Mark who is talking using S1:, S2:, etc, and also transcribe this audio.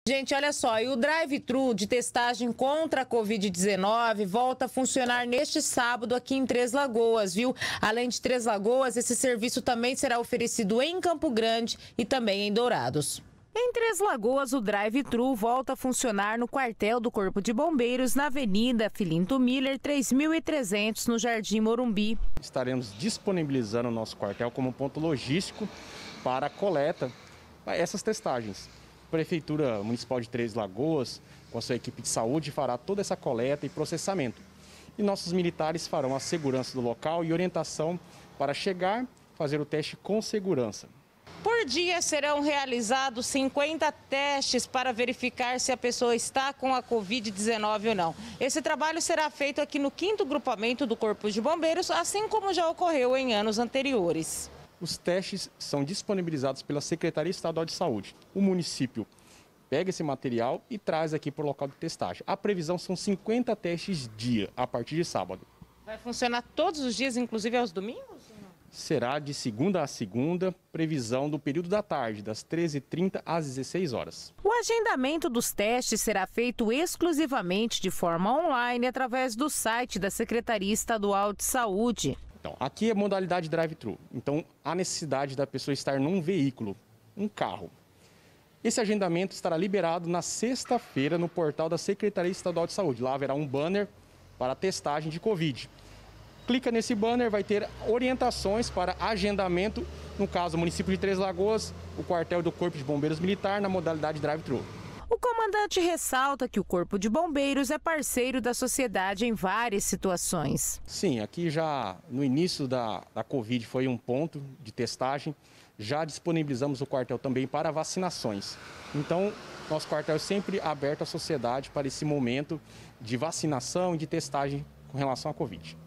S1: Gente, olha só, e o drive-thru de testagem contra a Covid-19 volta a funcionar neste sábado aqui em Três Lagoas, viu? Além de Três Lagoas, esse serviço também será oferecido em Campo Grande e também em Dourados. Em Três Lagoas, o drive-thru volta a funcionar no quartel do Corpo de Bombeiros, na Avenida Filinto Miller, 3300, no Jardim Morumbi.
S2: Estaremos disponibilizando o nosso quartel como ponto logístico para a coleta essas testagens. A Prefeitura Municipal de Três Lagoas, com a sua equipe de saúde, fará toda essa coleta e processamento. E nossos militares farão a segurança do local e orientação para chegar, fazer o teste com segurança.
S1: Por dia serão realizados 50 testes para verificar se a pessoa está com a Covid-19 ou não. Esse trabalho será feito aqui no 5º grupamento do Corpo de Bombeiros, assim como já ocorreu em anos anteriores.
S2: Os testes são disponibilizados pela Secretaria Estadual de Saúde. O município pega esse material e traz aqui para o local de testagem. A previsão são 50 testes dia, a partir de sábado.
S1: Vai funcionar todos os dias, inclusive aos domingos?
S2: Será de segunda a segunda, previsão do período da tarde, das 13h30 às 16 horas.
S1: O agendamento dos testes será feito exclusivamente de forma online através do site da Secretaria Estadual de Saúde.
S2: Então, aqui é modalidade drive-thru, então há necessidade da pessoa estar num veículo, um carro. Esse agendamento estará liberado na sexta-feira no portal da Secretaria Estadual de Saúde. Lá haverá um banner para testagem de Covid. Clica nesse banner, vai ter orientações para agendamento, no caso, o município de Três Lagoas, o quartel do Corpo de Bombeiros Militar, na modalidade drive-thru.
S1: O comandante ressalta que o Corpo de Bombeiros é parceiro da sociedade em várias situações.
S2: Sim, aqui já no início da Covid foi um ponto de testagem, já disponibilizamos o quartel também para vacinações. Então, nosso quartel é sempre aberto à sociedade para esse momento de vacinação e de testagem com relação à Covid.